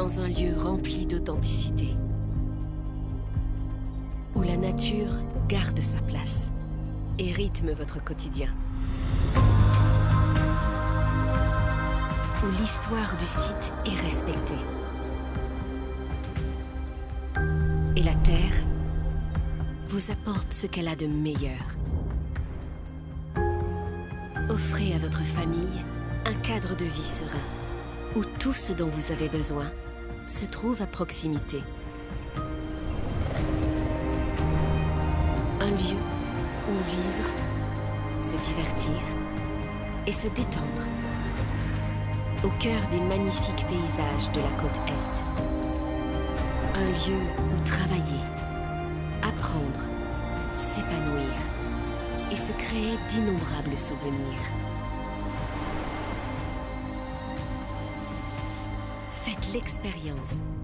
dans un lieu rempli d'authenticité, où la nature garde sa place et rythme votre quotidien, où l'histoire du site est respectée. Et la Terre vous apporte ce qu'elle a de meilleur. Offrez à votre famille un cadre de vie serein, où tout ce dont vous avez besoin se trouve à proximité. Un lieu où vivre, se divertir et se détendre, au cœur des magnifiques paysages de la côte Est. Un lieu où travailler, apprendre, s'épanouir et se créer d'innombrables souvenirs. Faites l'expérience